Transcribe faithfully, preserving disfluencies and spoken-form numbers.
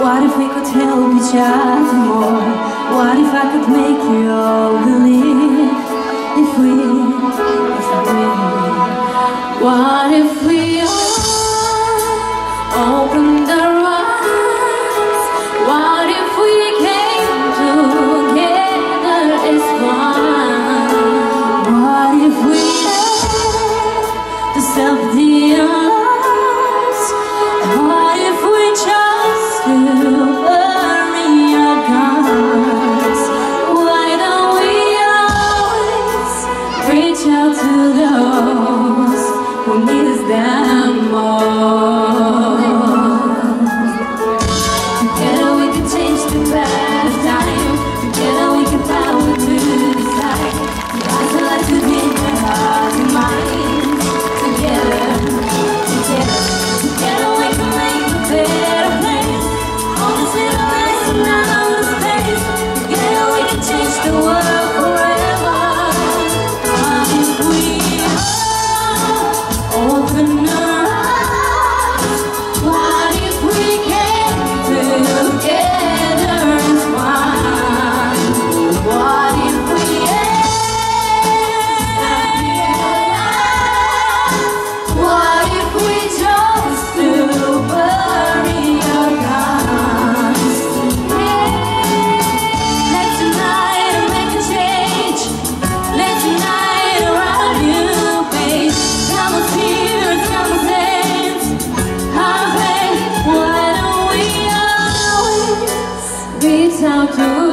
What if we could help each other more? What if I could make you all believe? If we, if we, what if we all opened our eyes? What if we came together as one? What if we had to self-realize? What if we chose to bury our guns? Why don't we always reach out to those who need us down more? Together we can change the bad time. Together we can power to decide. Rise to life to give my heart and mind. Together, together, together we can make a better place. All this little place and out of space. Together we can change the world forever. What if we all open our eyes? What if we came together as one? What if we What if we chose to bury our guns? Let's unite and make a change. Let's unite around a new page. Come on, spirits, come on, saints. Our faith, why don't we always reach out to